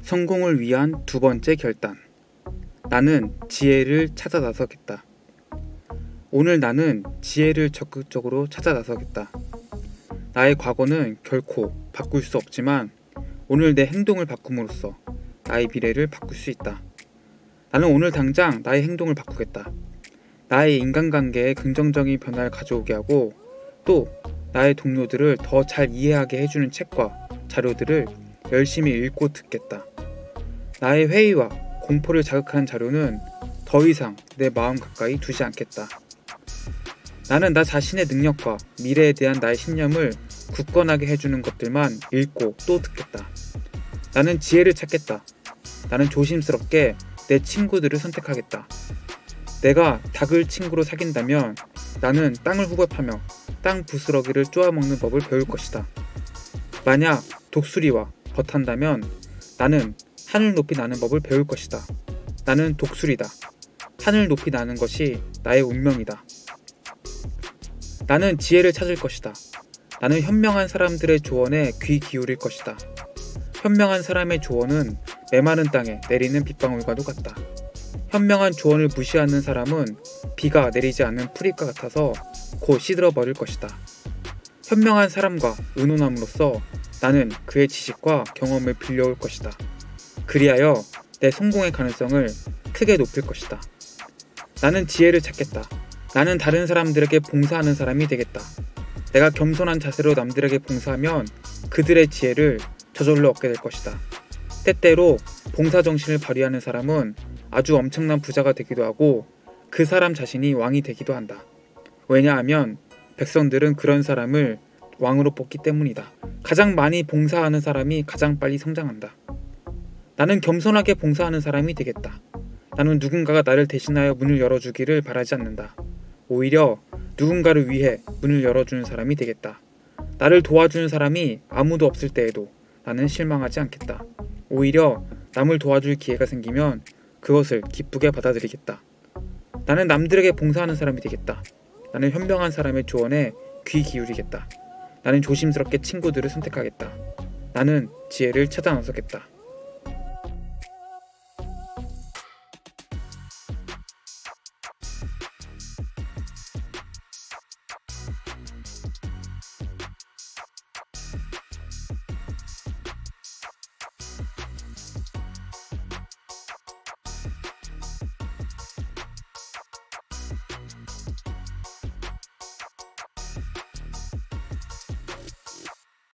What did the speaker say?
성공을 위한 두 번째 결단. 나는 지혜를 찾아 나서겠다. 오늘 나는 지혜를 적극적으로 찾아 나서겠다. 나의 과거는 결코 바꿀 수 없지만 오늘 내 행동을 바꿈으로써 나의 미래를 바꿀 수 있다. 나는 오늘 당장 나의 행동을 바꾸겠다. 나의 인간관계에 긍정적인 변화를 가져오게 하고 또 나의 동료들을 더 잘 이해하게 해주는 책과 자료들을 열심히 읽고 듣겠다. 나의 회의와 공포를 자극하는 자료는 더 이상 내 마음 가까이 두지 않겠다. 나는 나 자신의 능력과 미래에 대한 나의 신념을 굳건하게 해주는 것들만 읽고 또 듣겠다. 나는 지혜를 찾겠다. 나는 조심스럽게 내 친구들을 선택하겠다. 내가 닭을 친구로 사귄다면 나는 땅을 후벼파며 땅 부스러기를 쪼아먹는 법을 배울 것이다. 만약 독수리와 벗한다면 나는 하늘 높이 나는 법을 배울 것이다. 나는 독수리다. 하늘 높이 나는 것이 나의 운명이다. 나는 지혜를 찾을 것이다. 나는 현명한 사람들의 조언에 귀 기울일 것이다. 현명한 사람의 조언은 메마른 땅에 내리는 빗방울과도 같다. 현명한 조언을 무시하는 사람은 비가 내리지 않는 풀잎과 같아서 곧 시들어버릴 것이다. 현명한 사람과 의논함으로써 나는 그의 지식과 경험을 빌려올 것이다. 그리하여 내 성공의 가능성을 크게 높일 것이다. 나는 지혜를 찾겠다. 나는 다른 사람들에게 봉사하는 사람이 되겠다. 내가 겸손한 자세로 남들에게 봉사하면 그들의 지혜를 저절로 얻게 될 것이다. 때때로 봉사정신을 발휘하는 사람은 아주 엄청난 부자가 되기도 하고 그 사람 자신이 왕이 되기도 한다. 왜냐하면 백성들은 그런 사람을 왕으로 뽑기 때문이다. 가장 많이 봉사하는 사람이 가장 빨리 성장한다. 나는 겸손하게 봉사하는 사람이 되겠다. 나는 누군가가 나를 대신하여 문을 열어주기를 바라지 않는다. 오히려 누군가를 위해 문을 열어주는 사람이 되겠다. 나를 도와주는 사람이 아무도 없을 때에도 나는 실망하지 않겠다. 오히려 남을 도와줄 기회가 생기면 그것을 기쁘게 받아들이겠다. 나는 남들에게 봉사하는 사람이 되겠다. 나는 현명한 사람의 조언에 귀 기울이겠다. 나는 조심스럽게 친구들을 선택하겠다. 나는 지혜를 찾아 나서겠다.